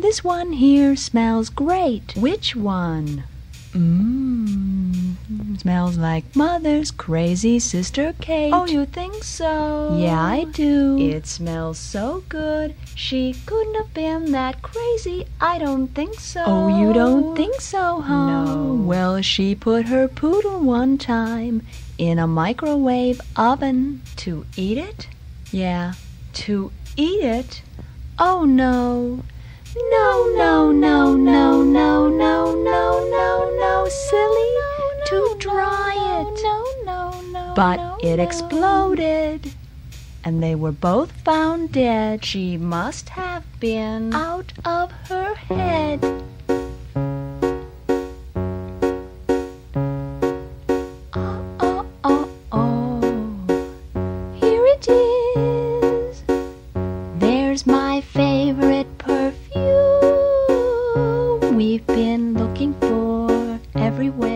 This one here smells great. Which one? Smells like Mother's crazy sister Kate. Oh, you think so? Yeah, I do. It smells so good. She couldn't have been that crazy. I don't think so. Oh, you don't think so, huh? No. Well, she put her poodle one time in a microwave oven. To eat it? Yeah. To eat it? Oh, no. No, no, no, no, no, no, no, no, no, silly. To dry it. But it exploded, and they were both found dead. She must have been Out of her head. Here it is. There's my favorite perfume. We've been looking for everywhere.